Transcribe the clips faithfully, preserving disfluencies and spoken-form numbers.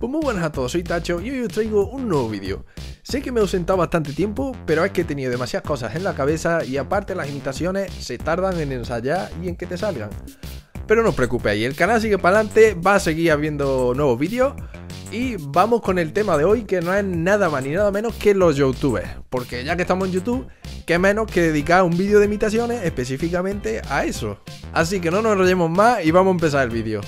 Pues muy buenas a todos, soy Tacho y hoy os traigo un nuevo vídeo. Sé que me he ausentado bastante tiempo, pero es que he tenido demasiadas cosas en la cabeza y aparte las imitaciones se tardan en ensayar y en que te salgan. Pero no os preocupéis, el canal sigue para adelante, va a seguir habiendo nuevos vídeos y vamos con el tema de hoy, que no es nada más ni nada menos que los youtubers. Porque ya que estamos en YouTube, qué menos que dedicar un vídeo de imitaciones específicamente a eso. Así que no nos enrollemos más y vamos a empezar el vídeo.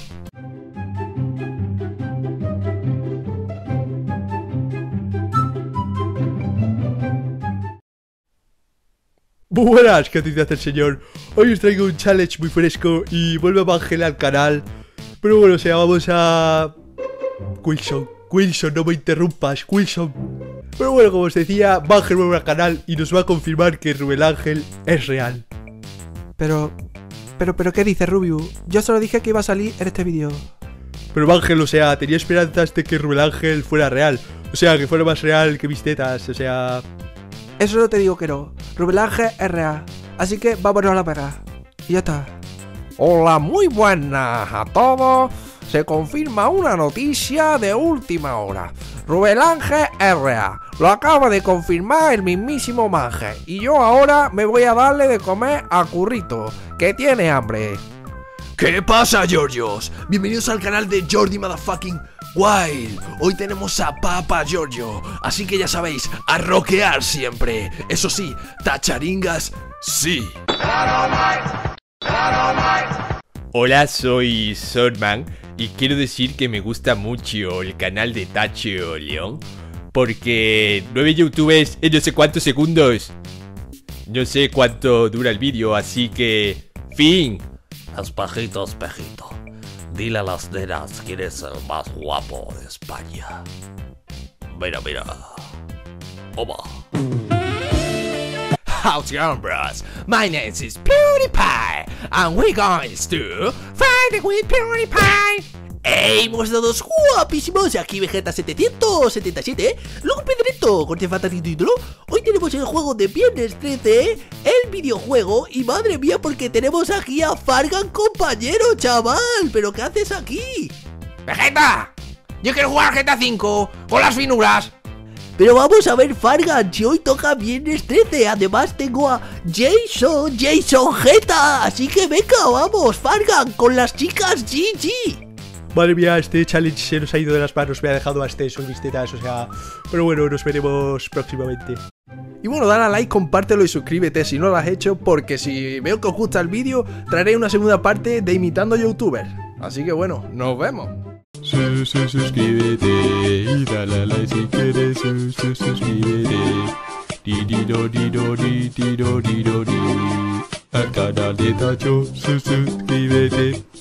Buenas, ¿qué te hace el señor? Hoy os traigo un challenge muy fresco y vuelve a Ángel al canal. Pero bueno, o sea, vamos a... Wilson, Wilson, no me interrumpas, Wilson. Pero bueno, como os decía, Ángel vuelve al canal y nos va a confirmar que Rubel Ángel es real. Pero... Pero, pero, ¿qué dice Rubius? Yo solo dije que iba a salir en este vídeo. Pero Ángel, o sea, tenía esperanzas de que Rubel Ángel fuera real. O sea, que fuera más real que mis tetas, o sea... Eso no te digo que no. Rubel Ángel es real. Así que vámonos a la pega. Y ya está. Hola, muy buenas a todos. Se confirma una noticia de última hora. Rubel Ángel es real. Lo acaba de confirmar el mismísimo Manje. Y yo ahora me voy a darle de comer a Currito, que tiene hambre. ¿Qué pasa, Georgios? Bienvenidos al canal de Jordi Motherfucking Wild. Hoy tenemos a Papa Giorgio, así que ya sabéis, a rockear siempre. Eso sí, tacharingas, sí. Hola, soy Swordman y quiero decir que me gusta mucho el canal de Tacho León, porque nueve youtubers en no sé cuántos segundos. No sé cuánto dura el vídeo, así que... fin. Espejito, espejito, dile a las nenas quién es el más guapo de España. Mira, mira. Toma. How's it going, bros? My name is PewDiePie, and we're going to fight with PewDiePie. ¡Ey, monstruos guapísimos! Aquí Vegeta setecientos setenta y siete, luego Pedrito, con este fantástico título. Hoy tenemos el juego de Viernes trece, el videojuego, y madre mía, porque tenemos aquí a Fargan, compañero, chaval. ¿Pero qué haces aquí? ¡Vegeta! Yo quiero jugar G T A cinco con las finuras. Pero vamos a ver, Fargan, si hoy toca Viernes trece. Además tengo a Jason, Jason Jeta. Así que venga, vamos, Fargan, con las chicas G G. Madre mía, este challenge se nos ha ido de las manos, me ha dejado a este mis tetas, o sea... Pero bueno, nos veremos próximamente. Y bueno, dale a like, compártelo y suscríbete si no lo has hecho, porque si veo que os gusta el vídeo, traeré una segunda parte de imitando youtubers. Así que bueno, nos vemos. Sus, sus, suscríbete y dale a like si quieres, sus, sus, suscríbete. Di, di, do, di, do, di, di, do, di, do, di. Al canal de Tacho, sus, suscríbete.